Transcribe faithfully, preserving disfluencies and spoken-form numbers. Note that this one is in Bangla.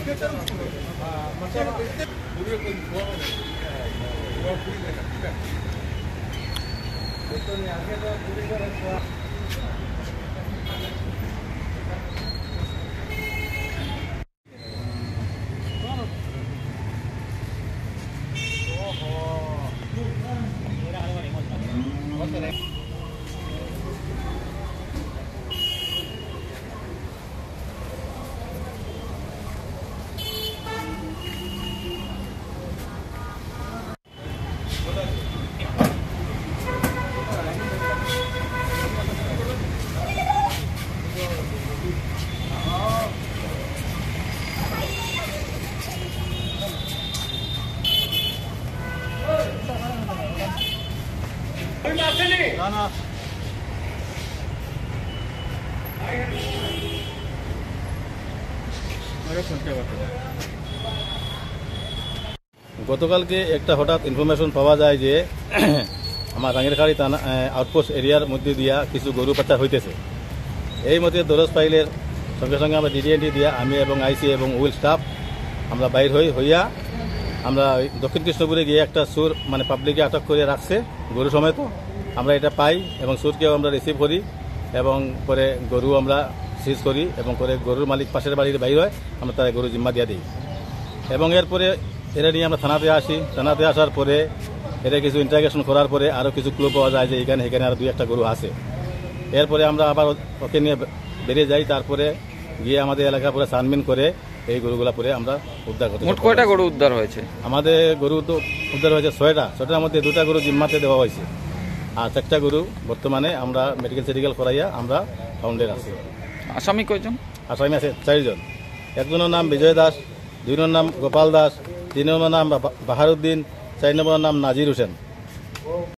না না গতকালকে একটা হঠাৎ ইনফরমেশন পাওয়া যায় যে আমার রাঙ্গিরখাড়ি থানা আউটপোস্ট এরিয়ার মধ্যে দিয়া কিছু গরু পাচার হইতেছে। এই মধ্যে দরজ পাইলের সঙ্গে সঙ্গে আমরা ডিডিএনটি দিয়া আমি এবং আইসি এবং উইল স্টাফ আমরা বাইর হই হইয়া আমরা দক্ষিণ কৃষ্ণপুরে গিয়ে একটা সুর মানে পাবলিকে আটক করে রাখছে গরু সমেত। আমরা এটা পাই এবং সুরকেও আমরা রিসিভ করি এবং পরে গরু আমরা সিজ করি এবং পরে গরুর মালিক পাশের বাড়ির বাইর হয় আমরা তারা গরু জিম্মা দিয়ে দিই এবং এরপরে এরা নিয়ে আমরা থানাতে আসি। থানাতে আসার পরে এটা কিছু ইন্টারগেশন করার পরে আরও কিছু ক্লু পাওয়া যায় যে এখানে এখানে আরও দুই একটা গরু আছে। এরপরে আমরা আবার ওকে নিয়ে বেরিয়ে যাই, তারপরে গিয়ে আমাদের এলাকা পরে ছানবিন করে এই গরুগুলা পরে আমরা উদ্ধার করতে। মোট কয়টা গরু উদ্ধার হয়েছে? আমাদের গরু তো উদ্ধার হয়েছে ছয়টা। ছয়টার মধ্যে দুটা গরু জিম্মাতে দেওয়া হয়েছে আর চারটা গরু বর্তমানে আমরা মেডিকেল সেডিকেল করাইয়া আমরা ফাউন্ডের আছি। আসামি কয়জন? আসামি আছে চারজন। একজনের নাম বিজয় দাস, দুই নম্বর নাম গোপাল দাস, তিন নম্বর নাম বাহারুদ্দিন, চার নম্বর নাম নাজির হোসেন।